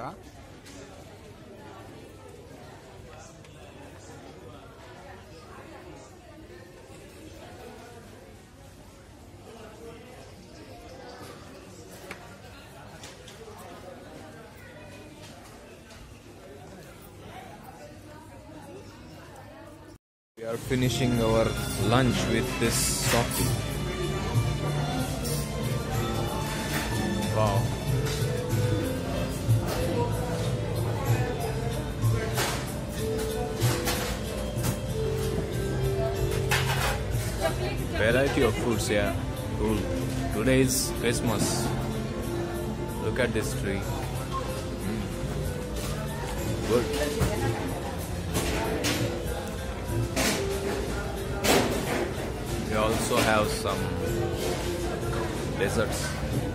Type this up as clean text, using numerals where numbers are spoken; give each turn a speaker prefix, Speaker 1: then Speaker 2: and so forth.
Speaker 1: camera. We are finishing our lunch with this stocking. Wow. Variety of foods, yeah. Cool. Today is Christmas. Look at this tree. Good. We also have some desserts.